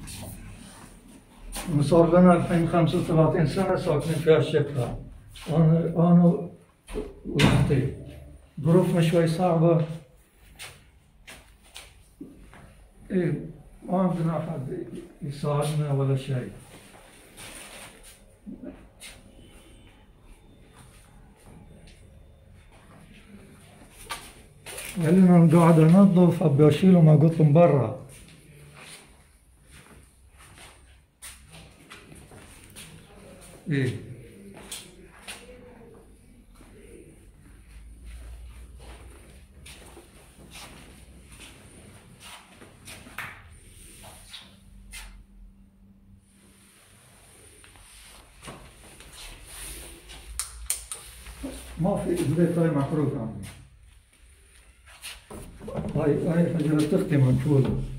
صار لنا الحين 35 سنة ساكنين في هالشقة. أنا وأختي ظروفنا شوي صعبة. إيه ما عندنا أحد يساعدنا ولا شيء. قال لنا أنا قاعد أنظف أبي أشيله ما قلت من برا. إيه ما في البيت هاي محروق عندي. هاي حجرة تختي منشولة.